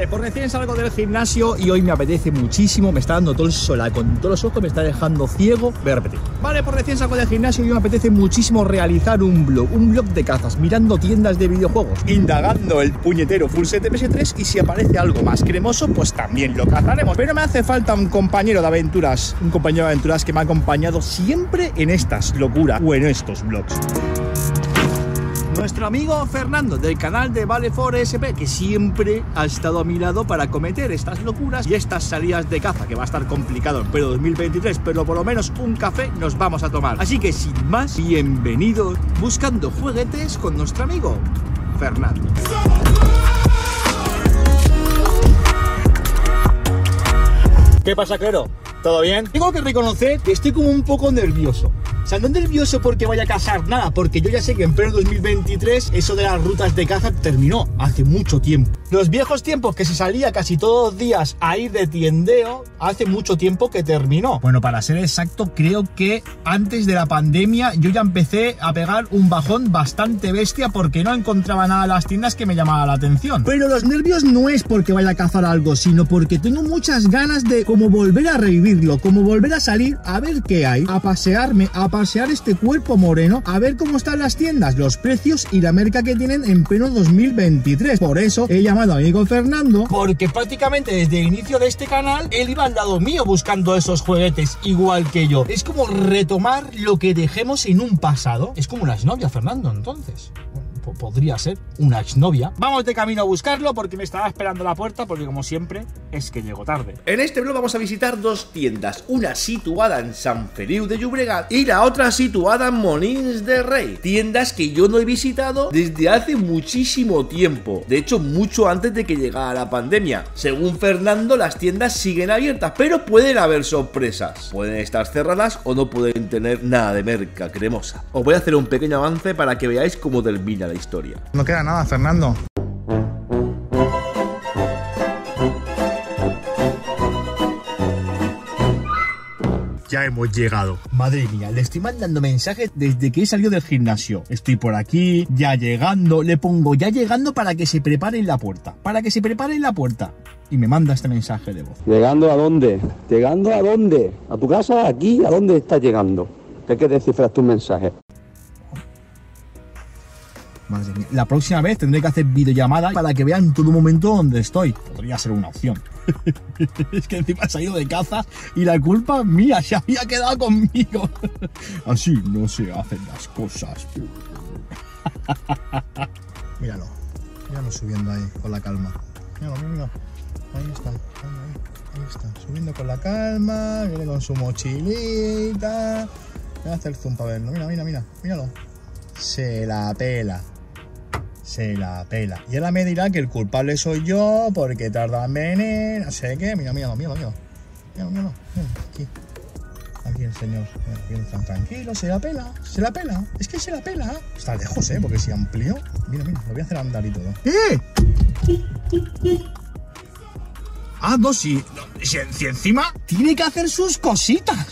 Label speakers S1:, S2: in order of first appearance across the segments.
S1: Vale, pues recién salgo del gimnasio y hoy me apetece muchísimo, me está dando todo el sol, con todos los ojos me está dejando ciego. Voy a repetir. Vale, pues recién salgo del gimnasio y hoy me apetece muchísimo realizar un blog de cazas, mirando tiendas de videojuegos, indagando el puñetero full set de PS3 y si aparece algo más cremoso, pues también lo cazaremos. Pero me hace falta un compañero de aventuras, que me ha acompañado siempre en estas locuras o en estos vlogs. Nuestro amigo Fernando del canal de Vale4SP, que siempre ha estado a mi lado para cometer estas locuras y estas salidas de caza, que va a estar complicado en pleno 2023, pero por lo menos un café nos vamos a tomar. Así que sin más, bienvenidos buscando juguetes con nuestro amigo Fernando. ¿Qué pasa, Clero? ¿Todo bien? Tengo que reconocer que estoy como un poco nervioso. O sea, no nervioso porque vaya a cazar, nada, porque yo ya sé que en pleno 2023 eso de las rutas de caza terminó hace mucho tiempo. Los viejos tiempos que se salía casi todos los días a ir de tiendeo, hace mucho tiempo que terminó. Bueno, para ser exacto, creo que antes de la pandemia yo ya empecé a pegar un bajón bastante bestia porque no encontraba nada en las tiendas que me llamara la atención. Pero los nervios no es porque vaya a cazar algo, sino porque tengo muchas ganas de como volver a revivirlo, como volver a salir a ver qué hay, a pasearme, a pasear este cuerpo moreno, a ver cómo están las tiendas, los precios y la merca que tienen en pleno 2023. Por eso he llamado a mi amigo Fernando, porque prácticamente desde el inicio de este canal él iba al lado mío buscando esos juguetes igual que yo. Es como retomar lo que dejemos en un pasado. Es como una exnovia, Fernando, entonces. Podría ser una exnovia. Vamos de camino a buscarlo porque me estaba esperando a la puerta, porque como siempre es que llego tarde. En este vlog vamos a visitar dos tiendas, una situada en Sant Feliu de Llobregat y la otra situada en Molins de Rei. Tiendas que yo no he visitado desde hace muchísimo tiempo, de hecho mucho antes de que llegara la pandemia. Según Fernando, las tiendas siguen abiertas, pero pueden haber sorpresas. Pueden estar cerradas o no pueden tener nada de merca cremosa. Os voy a hacer un pequeño avance para que veáis cómo termina la historia. No queda nada, Fernando. Ya hemos llegado. Madre mía, le estoy mandando mensajes desde que he salido del gimnasio. Estoy por aquí, ya llegando. Le pongo ya llegando para que se prepare en la puerta. Para que se prepare en la puerta. Y me manda este mensaje de voz.
S2: ¿Llegando a dónde? ¿Llegando a dónde? ¿A tu casa? ¿Aquí? ¿A dónde estás llegando? ¿Qué que descifras tus mensajes?
S1: Madre mía. La próxima vez tendré que hacer videollamada para que vean todo momento donde estoy. Podría ser una opción. Es que encima he salido de caza y la culpa es mía, se había quedado conmigo. Así no se hacen las cosas. Míralo, míralo subiendo ahí con la calma. Míralo, míralo. Ahí está, ahí está. Subiendo con la calma, viene con su mochilita. Voy a hacer zoom para verlo. Mira, míralo. Se la pela. Se la pela. Y ahora me dirá que el culpable soy yo porque tarda en venir, no sé qué. Mira. Aquí el señor. Viene tan tranquilo, se la pela. Es que se la pela. Está lejos, porque si amplío. Mira, lo voy a hacer andar y todo. Ah, no, si encima tiene que hacer sus cositas.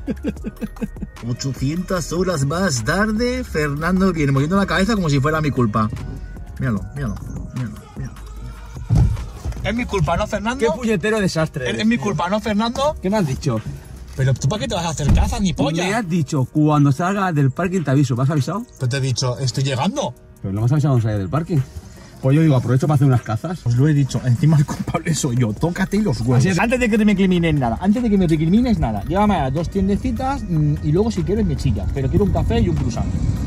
S1: 800 horas más tarde, Fernando viene moviendo la cabeza como si fuera mi culpa. Míralo. ¿Es mi culpa, no, Fernando?
S2: ¡Qué puñetero desastre!
S1: ¿Es mi culpa, no, Fernando?
S2: ¿Qué me has dicho?
S1: Pero tú, ¿para qué te vas a hacer caza, ni polla?
S2: Me has dicho, cuando salga del parking te aviso. ¿Me has avisado?
S1: Pero te he dicho, estoy llegando.
S2: Pero no me has avisado cuando salga del parking. Pues yo digo, aprovecho para hacer unas cazas.
S1: Os lo he dicho, encima el culpable soy yo. Tócate los huevos. Así es, antes de que me recrimines nada. Llévame a 2 tiendecitas y luego si quieres me chillas. Pero quiero un café y un croissant.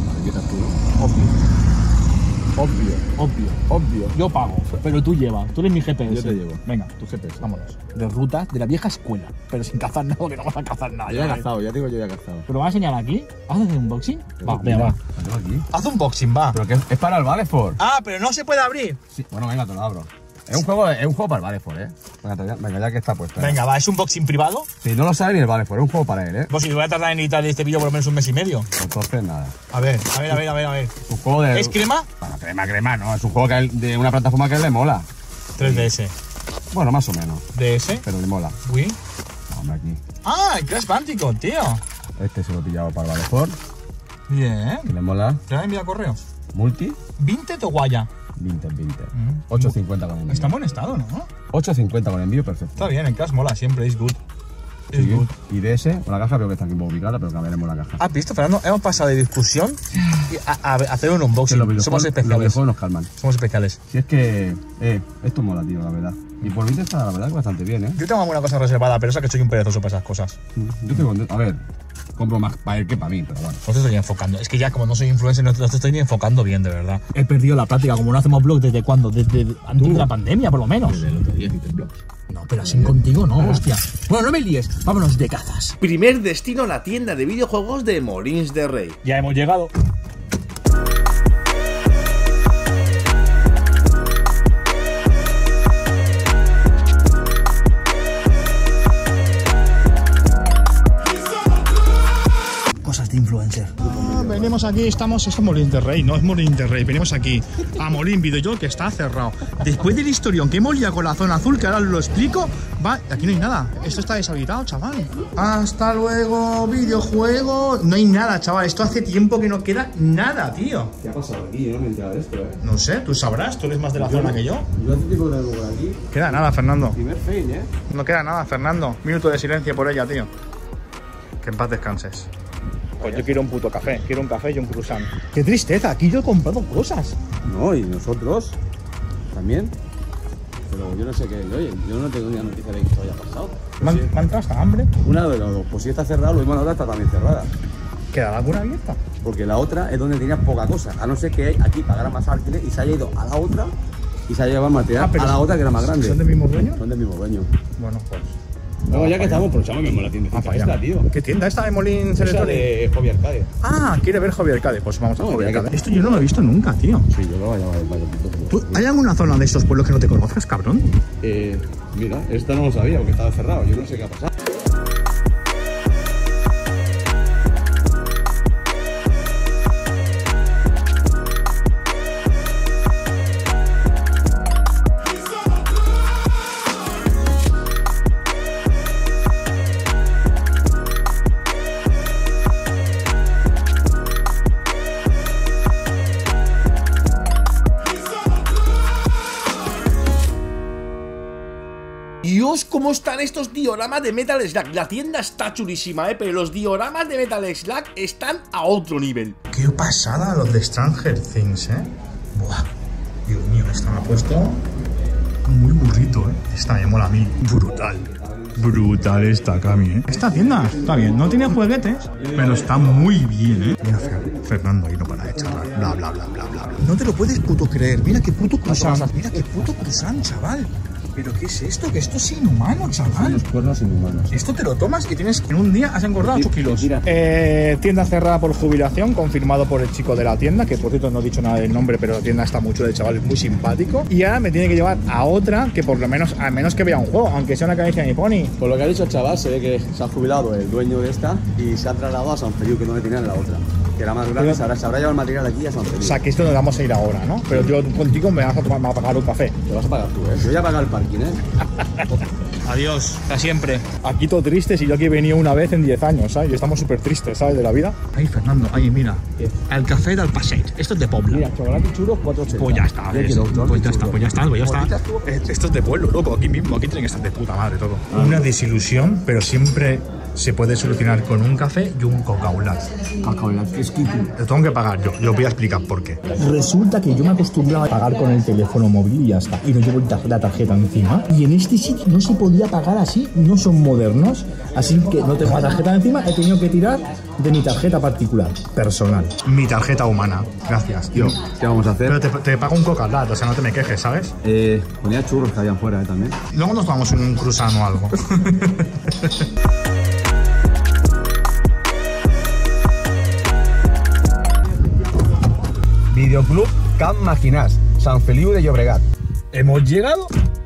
S1: Obvio. Yo pago, pero tú llevas. Tú eres mi GPS.
S2: Yo te llevo.
S1: Venga, tu GPS, vámonos. De rutas de la vieja escuela, pero sin cazar nada, que no vas a cazar nada.
S2: Yo ya he cazado, ya digo yo ya he cazado.
S1: ¿Pero vas a enseñar aquí? ¿Vas a hacer un unboxing? Va, venga, va. Haz un unboxing, va.
S2: Pero que es para el Vale4.
S1: Ah, pero no se puede abrir.
S2: Sí. Bueno, venga, te lo abro. Es un juego para el Vale4, Venga, ya que está puesto.
S1: Venga, va, ¿es un unboxing privado?
S2: Sí, no lo sabe ni el Vale4, es un juego para él,
S1: Pues si voy a tardar en editar este vídeo por lo menos 1 mes y medio.
S2: Entonces nada.
S1: A ver.
S2: Un juego de...
S1: ¿Es crema?
S2: Bueno, crema, no. Es un juego de una plataforma que le mola.
S1: 3DS.
S2: Bueno, más o menos.
S1: DS.
S2: Pero le mola.
S1: Wii.
S2: No, hombre, aquí.
S1: Ah, el Crash Bandicoot, tío.
S2: Este se lo he pillado para el Vale4.
S1: Bien.
S2: ¿Que le mola?
S1: ¿Te la envía correos?
S2: ¿Multi?
S1: ¿Vinted o guaya?
S2: Vinted. 8,50 con envío.
S1: Está en buen estado, ¿no?
S2: 8,50 con envío, perfecto.
S1: Está bien, en cash mola siempre, es good. Es
S2: Sí.
S1: good.
S2: Y de ese, con la caja creo que está aquí un poco picada, pero cambiaremos la caja.
S1: ¿Has visto, Fernando? Hemos pasado de discusión a hacer un unboxing. Somos
S2: Los
S1: especiales.
S2: videojuegos nos calman.
S1: Somos especiales.
S2: Si es que, esto mola, tío, la verdad. Y por Vinted está, la verdad, que bastante bien, ¿eh?
S1: Yo tengo alguna cosa reservada, pero eso que soy un perezoso para esas cosas.
S2: Yo estoy contento. A ver, compro más para él que para mí, pero bueno.
S1: No te estoy enfocando. Es que ya como no soy influencer, no te estoy ni enfocando bien, de verdad. He perdido la práctica, como no hacemos vlogs desde cuándo, desde antes de la pandemia, por lo menos.
S2: Desde el otro día hiciste vlogs.
S1: No, pero así contigo no, hostia. Bueno, no me líes, vámonos de cazas.
S3: Primer destino, la tienda de videojuegos de Molins de Rey.
S1: Ya hemos llegado. Cosas de influencer. Venimos aquí, esto es Molins de Rey, no es Molins de Rey. Venimos aquí a Molins Videojoc, que está cerrado. Después del historión que hemos liado con la zona azul, que ahora lo explico, va, aquí no hay nada. Esto está deshabitado, chaval. Hasta luego, videojuego. No hay nada, chaval. Esto hace tiempo que no queda nada, tío.
S2: ¿Qué ha pasado aquí? Yo no me he enterado de esto,
S1: No sé, tú sabrás, tú eres más de la zona que yo.
S2: Yo hace tiempo que no vengo por aquí.
S1: Queda nada, Fernando.
S2: Primer fail, ¿eh?
S1: No queda nada, Fernando. Minuto de silencio por ella, tío. Que en paz descanses. Pues yo quiero un puto café, quiero un café y un croissant. ¡Qué tristeza! Aquí yo he comprado cosas.
S2: No, y nosotros también. Pero yo no sé qué. Oye, yo no tengo ni la noticia de que esto haya pasado.
S1: ¿Me ha entrado hasta hambre?
S2: Una de los dos. Pues si está cerrado, lo mismo la otra está también cerrada.
S1: ¿Queda alguna abierta?
S2: Porque la otra es donde tenía poca cosa. A no ser que aquí pagara más alquiler y se haya ido a la otra y se haya llevado el material a la otra que era más grande.
S1: ¿Son del mismo dueño?
S2: Son del mismo dueño.
S1: Bueno, pues...
S2: Luego ya que estamos, aprovechamos mismo la tienda. Esta, tío.
S1: ¿Qué tienda esta de Molins Electronics?
S2: de Hobby Arcade.
S1: Ah, quiere ver Hobby Arcade. Pues vamos a
S2: No,
S1: Hobby
S2: ya que-
S1: Arcade. Esto yo no lo he visto nunca, tío.
S2: Sí, yo lo voy a llamar varios.
S1: ¿Hay alguna zona de estos pueblos que no te conozcas, cabrón?
S2: Mira, esta no lo sabía porque estaba cerrado. Yo no sé qué ha pasado.
S3: Dios, ¿cómo están estos dioramas de Metal Slug? La tienda está chulísima, pero los dioramas de Metal Slug están a otro nivel.
S1: Qué pasada los de Stranger Things, Buah, Dios mío, esta me ha puesto muy burrito, Esta me mola a mí. Brutal. Brutal esta, Cami, Esta tienda está bien, no tiene juguetes, pero está muy bien, Mira, Fernando ahí no para de charlar, bla, bla, bla, bla, bla. No te lo puedes puto creer, mira qué puto croissant, mira qué puto croissant, chaval. ¿Pero qué es esto? Que esto es inhumano, chaval.
S2: Los cuernos inhumanos.
S1: Esto te lo tomas y tienes en un día has engordado 8 kilos.
S2: Tira.
S1: Tienda cerrada por jubilación, confirmado por el chico de la tienda, que por cierto no he dicho nada del nombre, pero la tienda está muy chula, el chaval es muy simpático. Y ahora me tiene que llevar a otra que por lo menos, al menos que vea un juego, aunque sea una caricia de mi pony.
S2: Por lo que ha dicho el chaval, se ve que se ha jubilado el dueño de esta y se ha trasladado a San Feliu, que no le tenían la otra. Que era más grande, se habrá llevado el material aquí a San Feliu.
S1: O sea, que esto nos vamos a ir ahora, ¿no? Pero yo contigo me vas a pagar un café.
S2: Te vas a pagar tú, Yo voy a pagar el parking,
S1: Adiós, hasta siempre. Aquí todo triste, si yo aquí he venido una vez en 10 años, ¿sabes? Y estamos súper tristes, ¿sabes? De la vida. Ay, Fernando, ay, mira. El café del passeig. Esto es de Pobla.
S2: Mira, chocolate y churros, 4,80.
S1: Pues ya está, ¿ves? Pues ya está, pues ya está, pues ya está. Esto es de pueblo, loco, aquí mismo, aquí tiene que estar de puta madre todo. Una desilusión, pero siempre se puede solucionar con un café y un Coca-Cola.
S2: Coca-Cola, que es Kiki.
S1: Lo tengo que pagar yo, voy a explicar por qué. Resulta que yo me acostumbraba a pagar con el teléfono móvil y ya está, y no llevo la tarjeta encima. Y en este sitio no se podía pagar así, no son modernos, así que no tengo la tarjeta encima, he tenido que tirar de mi tarjeta particular, personal. Mi tarjeta humana, gracias, tío.
S2: ¿Qué vamos a hacer?
S1: Pero te pago un Coca-Cola, o sea, no te me quejes, ¿sabes?
S2: Ponía churros que habían fuera, también.
S1: Luego nos tomamos un croissant o algo.
S2: Videoclub Camp Maginàs, San Feliu de Llobregat.
S1: ¿Hemos llegado?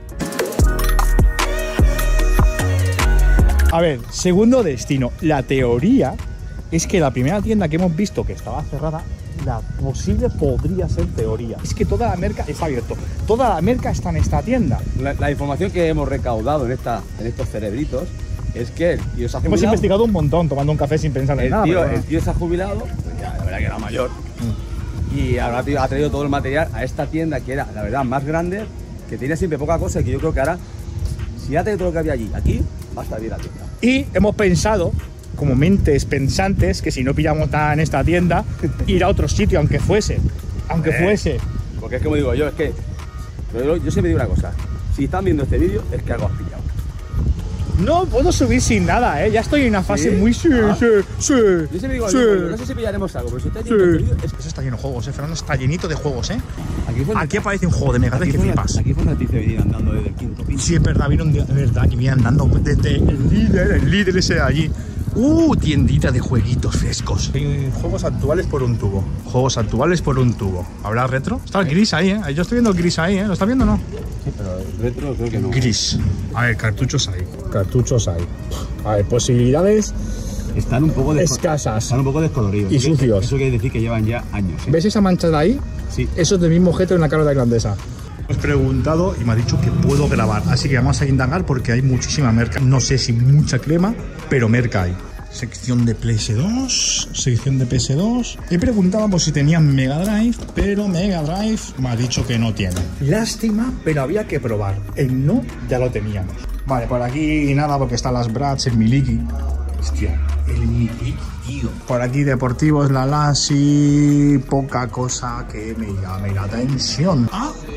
S1: A ver, segundo destino. La teoría es que la primera tienda que hemos visto que estaba cerrada, la posible podría ser teoría. Es que toda la merca está abierto. Toda la merca está en esta tienda.
S2: La información que hemos recaudado en estos cerebritos es que el tío se ha jubilado.
S1: Hemos investigado un montón tomando un café sin pensar en nada.
S2: El tío se ha jubilado, pues ya, la verdad ya que era mayor. Y ahora ha traído todo el material a esta tienda que era, la verdad, más grande, que tiene siempre poca cosa y que yo creo que ahora, si ya traído todo lo que había allí, aquí, va a estar bien la tienda.
S1: Y hemos pensado, como mentes pensantes, que si no pillamos nada en esta tienda, ir a otro sitio, aunque fuese.
S2: Porque es como digo yo, es que yo siempre digo una cosa, si están viendo este vídeo es que algo has pillado.
S1: No puedo subir sin nada, ya estoy en una fase muy...
S2: Yo siempre digo, no sé si pillaremos algo, pero si está viendo este vídeo...
S1: Eso está lleno de juegos, Fernando, está llenito de juegos,
S2: Aquí
S1: aparece un juego de Mega Drive que flipas.
S2: Aquí fue una noticia de venir andando desde el quinto piso.
S1: Sí, es verdad, que viene andando desde el líder ese de allí. Tiendita de jueguitos frescos. Juegos actuales por un tubo. ¿Habrá retro? Está el gris ahí, Yo estoy viendo el gris ahí, ¿Lo estás viendo o no?
S2: Sí, pero el retro creo que no.
S1: Gris. A ver, cartuchos hay. A ver, posibilidades
S2: están un poco
S1: escasas.
S2: Están un poco descoloridos.
S1: Y sucios.
S2: Eso quiere decir que llevan ya años.
S1: ¿Ves esa mancha de ahí?
S2: Sí.
S1: Eso es del mismo objeto de una cara tailandesa. Hemos preguntado y me ha dicho que puedo grabar, así que vamos a indagar porque hay muchísima merca. No sé si mucha crema, pero merca hay. Sección de PS2. He preguntado por si tenían Mega Drive, pero Mega Drive me ha dicho que no tiene. Lástima, pero había que probar. El no ya lo teníamos. Vale, por aquí nada porque están las Bratz, el Miliki. Hostia, el Miliki, tío. Por aquí deportivos, la Lassi, poca cosa que me llame la atención.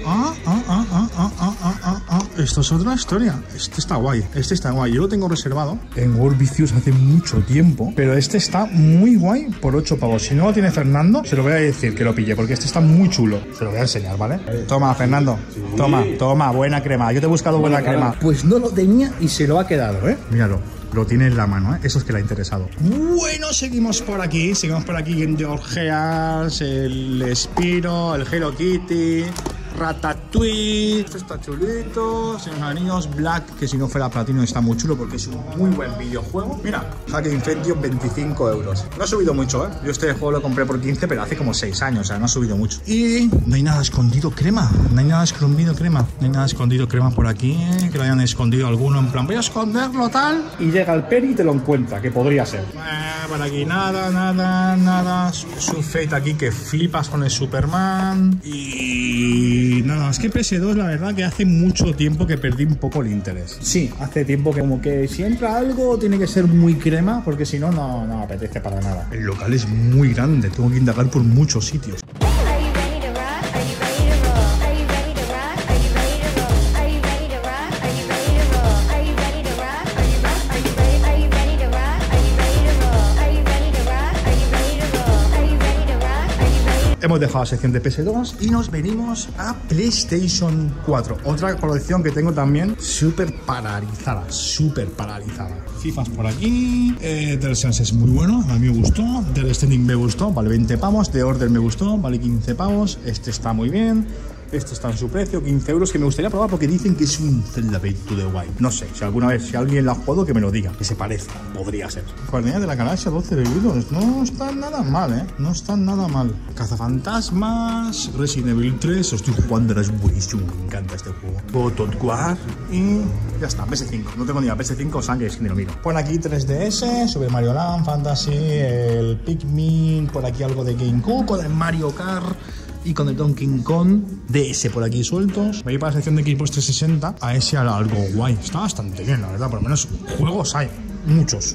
S1: Esto es otra historia. Este está guay. Yo lo tengo reservado en World Vicious hace mucho tiempo, pero este está muy guay por 8 pavos. Si no lo tiene Fernando, se lo voy a decir que lo pille, porque este está muy chulo. Se lo voy a enseñar, ¿vale? Toma, Fernando. Sí. Toma, buena crema. Yo te he buscado buena crema. Pues no lo tenía y se lo ha quedado, Míralo. Lo tiene en la mano, Eso es que le ha interesado. Bueno, seguimos por aquí. Game Georgias, el Spiro, el Hello Kitty, Ratatouille. Esto está chulito. Señor Anillos, Black, que si no fuera platino está muy chulo porque es un muy buen videojuego. Mira, Hack Infection, 25 euros. No ha subido mucho, Yo este juego lo compré por 15, pero hace como 6 años, o sea, no ha subido mucho. Y no hay nada escondido crema. No hay nada escondido crema por aquí, que lo hayan escondido alguno en plan, voy a esconderlo tal. Y llega el Peri y te lo encuentra, que podría ser. Por aquí nada. Su Fate aquí que flipas con el Superman. Y nada, es que PS2 la verdad que hace mucho tiempo que perdí un poco el interés. Sí, hace tiempo que como que si entra algo tiene que ser muy crema, porque si no, no apetece para nada. El local es muy grande, tengo que indagar por muchos sitios. Hemos dejado la sección de PS2 y nos venimos a PlayStation 4. Otra colección que tengo también súper paralizada. FIFAs por aquí. The Sense es muy bueno, a mí me gustó. The Standing me gustó, vale 20 pavos. The Order me gustó, vale 15 pavos. Este está muy bien. Este está en su precio, 15 euros, que me gustaría probar porque dicen que es un Zelda Breath to the Wild. No sé, si alguien lo ha jugado, que me lo diga, que se parezca, podría ser. Coordenadas de la galaxia, 12 euros, no están nada mal, No están nada mal. Cazafantasmas, Resident Evil 3, estoy jugando, es buenísimo, me encanta este juego. Todd War y ya está, PS5. No tengo ni la PS5 o sangre, es que ni lo miro. Pon aquí 3DS, Super Mario Land, Fantasy, el Pikmin, por aquí algo de GameCube, con el Mario Kart. Y con el Donkey Kong DS por aquí sueltos. Voy a ir para la sección de Xbox 360 a ese algo guay. Está bastante bien, la verdad. Por lo menos juegos hay. Muchos.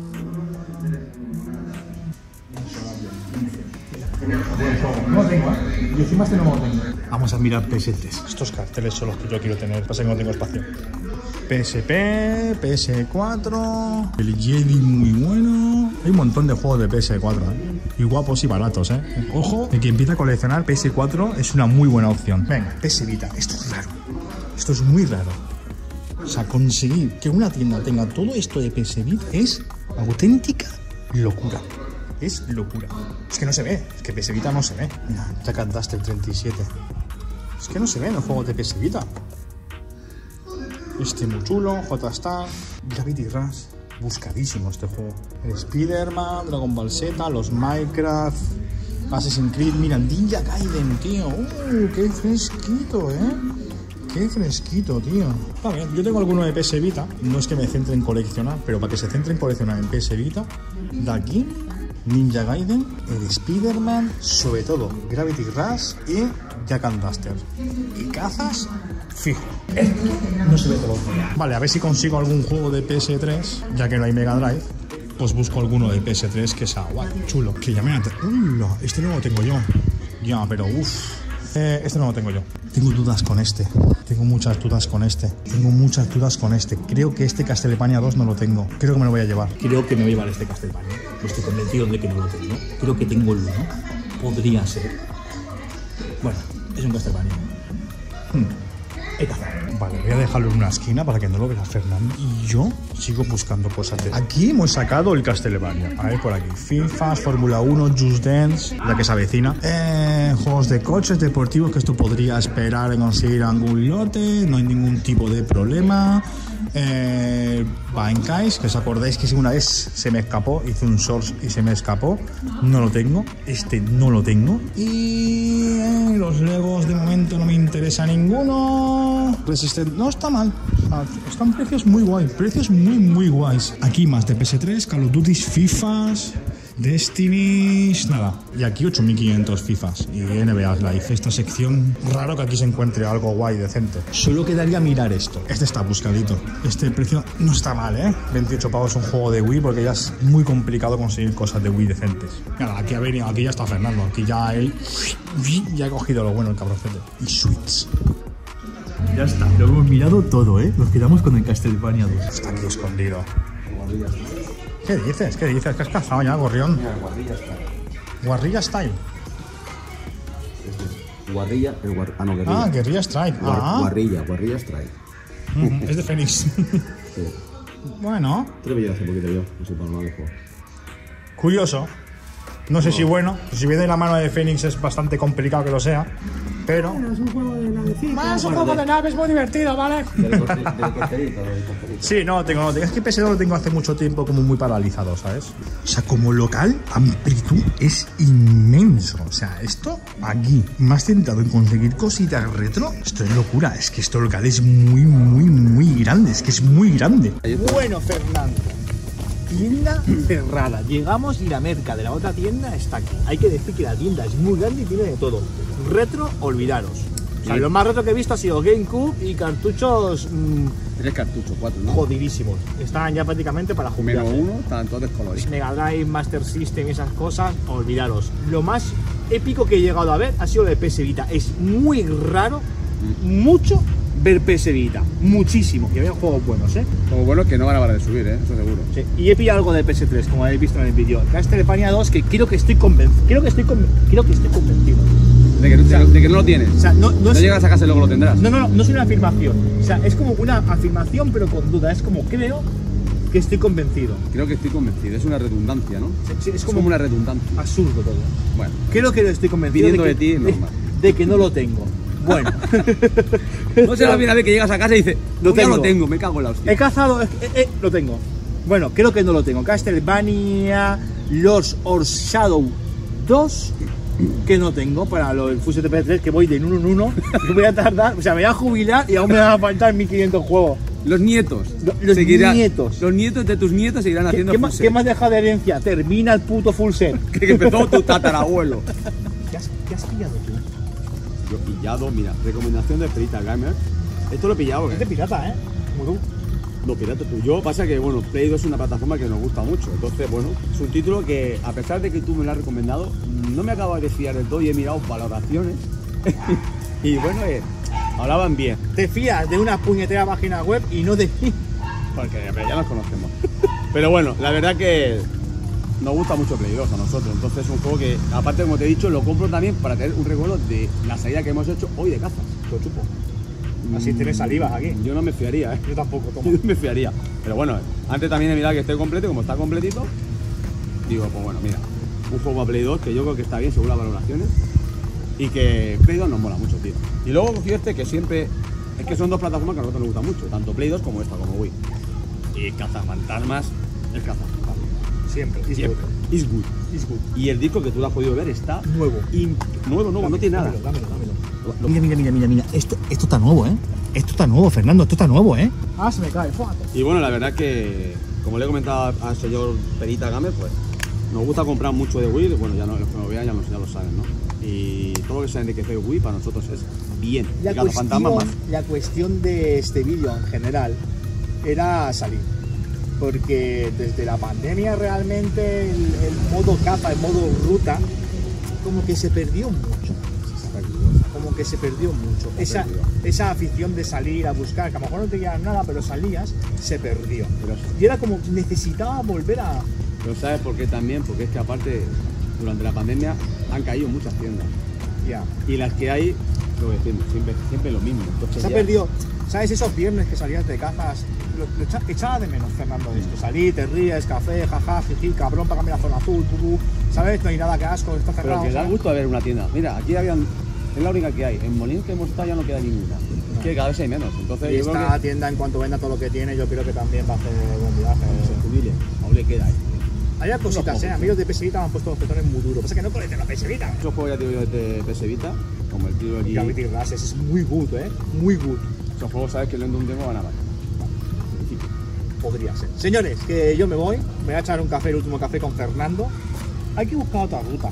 S1: No tengo. Y encima este no lo tengo. Vamos a mirar PS3. Estos carteles son los que yo quiero tener. Pasa que no tengo espacio. PSP, PS4, el Jedi muy bueno. Hay un montón de juegos de PS4, y guapos y baratos, Ojo, el que empieza a coleccionar PS4 es una muy buena opción. Venga, PS Vita, esto es raro. Esto es muy raro. O sea, conseguir que una tienda tenga todo esto de PS Vita es auténtica locura. Es locura. Es que no se ve, es que PS Vita no se ve. Mira, Jack and Daxter 37. Es que no se ven los juegos de PS Vita. Este muy chulo, J-Star, Gravity Rush, buscadísimo este juego. El Spider-Man, Dragon Ball Z, los Minecraft, Assassin's Creed, mira, Ninja Gaiden, tío. Qué fresquito, Qué fresquito, tío. Vale, yo tengo alguno de PS Vita, no es que me centre en coleccionar, pero para que se centre en coleccionar en PS Vita, de aquí Ninja Gaiden, el Spider-Man, sobre todo Gravity Rush y Jak and Daxter. Y cazas, fijo. No se ve todo. Vale, a ver si consigo algún juego de PS3, ya que no hay Mega Drive. Pues busco alguno de PS3 que sea guay, chulo. Que llame a... este no lo tengo yo. Ya, pero uff. Este no lo tengo yo. Tengo dudas con este. Tengo muchas dudas con este. Creo que este Castlevania 2 no lo tengo. Creo que me lo voy a llevar. Creo que me voy a llevar este Castlevania. Estoy convencido de que no lo tengo. Creo que tengo el 1. Podría ser. Bueno, es un Castlevania. He cazado. Vale, voy a dejarlo en una esquina para que no lo vea Fernando. Y yo sigo buscando cosas. Aquí hemos sacado el Castlevania. A ver, por aquí. FIFA, Fórmula 1, Just Dance, la que se avecina. Juegos de coches deportivos, que esto podría esperar en conseguir algún lote. No hay ningún tipo de problema. Bankais, que os acordáis que si una vez se me escapó, hice un source y se me escapó. No lo tengo. Este no lo tengo. Y los Legos de momento no me interesa ninguno. Resistent no está mal. O sea, están precios muy guay. Precios muy guays. Aquí más de PS3, Call of Duty, FIFAs, Destiny, nada. Y aquí 8500 FIFAs y NBA Live. Esta sección, raro que aquí se encuentre algo guay, decente. Solo quedaría mirar esto. Este está buscadito. Este precio no está mal, 28 pavos un juego de Wii, porque ya es muy complicado conseguir cosas de Wii decentes. Nada, aquí ha venido, aquí ya está Fernando. Aquí ya él ya ha cogido lo bueno, el cabroncete. Y Switch. Ya está, lo hemos mirado todo, Nos quedamos con el Castlevania 2. Está aquí escondido. ¿Qué dices? ¿Qué has cazado ya, gorrión? Guarrilla Style.
S2: Guarrilla, no, guerrilla.
S1: Ah, Guerrilla Strike.
S2: Guarrilla Strike.
S1: Es de Fénix.
S2: Sí.
S1: Bueno.
S2: Creo que yo hace poquito yo, no sé para mal el juego.
S1: Curioso. No sé si bueno. Si viene de la mano de Fénix es bastante complicado que lo sea. Pero...
S4: Bueno, es un juego de navecita.
S1: Es un juego de naves muy divertido, ¿vale? Sí, no, tengo. Es que PS2 lo tengo hace mucho tiempo como muy paralizado, ¿sabes? O sea, como local, amplitud es inmenso. O sea, esto aquí, más centrado en conseguir cositas retro, esto es locura. Es que esto local es muy grande. Es que es muy grande. Bueno, Fernando. Tienda cerrada. Llegamos y la merca de la otra tienda está aquí. Hay que decir que la tienda es muy grande y tiene de todo. Retro, olvidaros. O sea, lo más retro que he visto ha sido GameCube y cartuchos...
S2: 3 cartuchos, 4, ¿no?
S1: Jodidísimos. Estaban ya prácticamente para jubilarse.
S2: Menos uno, estaban todos descoloridos.
S1: Mega Drive, Master System y esas cosas, olvidaros. Lo más épico que he llegado a ver ha sido de PS Vita. Es muy raro, mucho ver PS Vita. Muchísimo. Y había juegos buenos,
S2: Juegos buenos que no van a parar de subir, eso seguro.
S1: Sí. Y he pillado algo de PS3, como habéis visto en el vídeo. Castlevania 2, que creo que estoy convencido. Creo que estoy convencido.
S2: De que no lo tienes.
S1: O sea, no
S2: llegas a casa y luego lo tendrás.
S1: No es una afirmación. O sea, es como una afirmación, pero con duda. Es como creo que estoy convencido.
S2: Creo que estoy convencido. Es una redundancia, ¿no?
S1: Sí, es
S2: como una redundancia.
S1: Absurdo todo.
S2: Bueno.
S1: Creo que estoy convencido de que no lo tengo. Bueno.
S2: No será la primera vez que llegas a casa y dices, lo tengo, me cago en la hostia.
S1: He cazado, lo tengo. Bueno, creo que no lo tengo. Castlevania, Lords of Shadow 2, que no tengo para el Fusion TP3, que voy de 1 en 1. Que voy a tardar, o sea, me voy a jubilar y aún me van a faltar 1500 juegos.
S2: Los nietos.
S1: Los nietos.
S2: Los nietos de tus nietos seguirán haciendo full set.
S1: ¿Qué más deja de herencia? Termina el puto full set.
S2: Que empezó tu tatarabuelo.
S1: ¿Qué has pillado tú?
S2: Yo he pillado, mira, recomendación de Perita Gamer. Esto lo he pillado,
S1: Es de pirata, Como tú.
S2: No, pirata tú. Yo pasa que, bueno, Play 2 es una plataforma que nos gusta mucho. Entonces, bueno, es un título que, a pesar de que tú me lo has recomendado, no me acabo de fiar del todo y he mirado valoraciones. Y bueno, hablaban bien.
S1: Te fías de una puñetera página web y no de mí.
S2: Porque ya nos conocemos. Pero bueno, la verdad que nos gusta mucho Play 2 a nosotros. Entonces es un juego que, aparte, como te he dicho, lo compro también para tener un recuerdo de la salida que hemos hecho hoy de cazas.
S1: Lo chupo. Así tienes salivas aquí.
S2: Yo no me fiaría,
S1: Yo tampoco, toma.
S2: Yo no me fiaría. Pero bueno, antes también he mirado que esté completo, y como está completito, digo, pues bueno, mira, un juego a Play 2 que yo creo que está bien según las valoraciones y que Play 2 nos mola mucho, tío. Y luego cogí que siempre, es que son dos plataformas que a nosotros nos gustan mucho, tanto Play 2 como esta, como Wii. Y Cazafantasmas, el Cazafantasmas.
S1: Siempre.
S2: It's good. Y el disco que tú lo has podido ver está
S1: nuevo.
S2: Nuevo, no tiene nada.
S1: Dámelo. Mira. Esto está nuevo, Esto está nuevo, Fernando. Esto está nuevo, Ah, se me cae. Fíjate.
S2: Y bueno, la verdad que, como le he comentado al señor Perita Gamer, pues Nos gusta comprar mucho de Wii, bueno, ya no, los que nos vean ya lo saben, ¿no? Y todo lo que sea enriquecer Wii para nosotros es bien.
S1: La cuestión de este vídeo en general era salir. Porque desde la pandemia realmente el modo caza, el modo ruta, como que se perdió mucho. Como que se perdió mucho. Esa afición de salir a buscar, que a lo mejor no te quedas nada, pero salías, se perdió. Y era como que necesitaba volver a...
S2: Pero ¿sabes por qué también? Porque es que aparte, durante la pandemia han caído muchas tiendas.
S1: Ya.
S2: Y las que hay, lo que decimos, siempre lo mismo. Entonces,
S1: se ha perdido, ¿sabes? Esos viernes que salías de cazas, lo echaba de menos, Fernando, de esto. Salí, te ríes, café, jaja, jiji, cabrón, págame la zona azul, pupú, ¿sabes? No hay nada que asco, está cerrado.
S2: Pero que da gusto a ver una tienda. Mira, aquí habían, es la única que hay. En Molins que hemos estado ya no queda ninguna. Es que cada vez hay menos. Entonces,
S1: y esta tienda, en cuanto venda todo lo que tiene, yo creo que también va a hacer buen viaje.
S2: Se jubile, aún le queda ahí.
S1: Hay cositas, amigos de PS Vita me han puesto los petones muy duros. Pasa que no conocen la PS Vita.
S2: Muchos juegos ya te digo yo de PS Vita, como el tiro aquí.
S1: Gravity Rush, ese es muy good, muy good.
S2: Esos juegos sabes que dentro de un tiempo van a valer.
S1: Podría ser. Señores, que yo me voy a echar un café, el último café con Fernando. Hay que buscar otra ruta.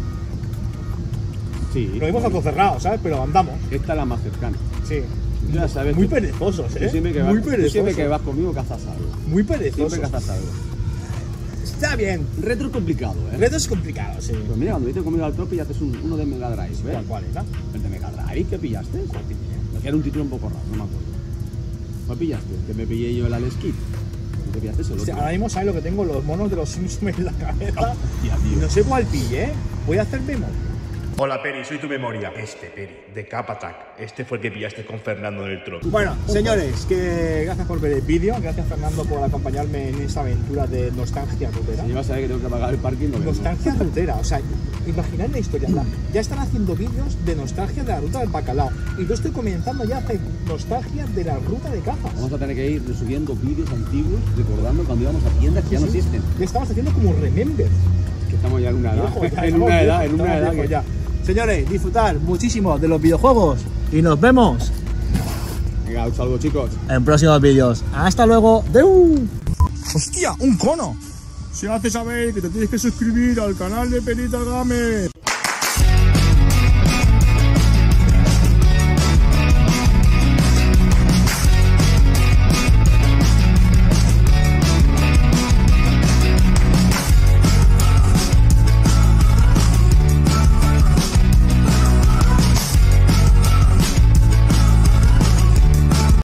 S2: Sí.
S1: Lo vimos algo cerrado, ¿sabes? Pero andamos.
S2: Esta es la más cercana.
S1: Sí.
S2: Ya sabes.
S1: Muy perezosos,
S2: Tú siempre que vas conmigo cazas algo.
S1: Muy perezosos.
S2: Siempre cazas algo.
S1: Está bien.
S2: Retro es complicado,
S1: Retro es complicado, sí.
S2: Pues mira, cuando viste conmigo al trope y haces uno de Mega Drive, ¿ves?
S1: ¿Cuál era?
S2: El de Mega Drive, ¿qué pillaste? Que era un título un poco raro, no me acuerdo. ¿Cuál pillaste? Que me pillé yo el Alex Kidd. ¿Te pillaste el otro?
S1: Ahora mismo sabes lo que tengo, los monos de los Simpsons en la cabeza.
S2: Hostia, tío.
S1: No sé cuál pillé, voy a hacer memo.
S3: Hola Peri, soy tu memoria. Peri, de Capattack. Este fue el que pillaste con Fernando en el trono.
S1: Bueno, señores, que gracias por ver el vídeo. Gracias, Fernando, por acompañarme en esta aventura de nostalgia rutera.
S2: Si vas a ver que tengo que pagar el parking, no.
S1: Nostalgia rutera, o sea, imaginad la historia. Ya están haciendo vídeos de nostalgia de la ruta del bacalao. Y yo estoy comenzando ya a hacer nostalgia de la ruta de cazas.
S2: Vamos a tener que ir subiendo vídeos antiguos, recordando cuando íbamos a tiendas que ya no existen.
S1: Ya estamos haciendo como remember.
S2: Que estamos ya en una edad. En una edad que...
S1: ya. Señores, disfrutar muchísimo de los videojuegos y nos vemos.
S2: Venga, un saludo, chicos.
S1: En próximos vídeos. Hasta luego. ¡Deu! ¡Hostia! ¡Un cono! Se hace saber que te tienes que suscribir al canal de Perita Gamer.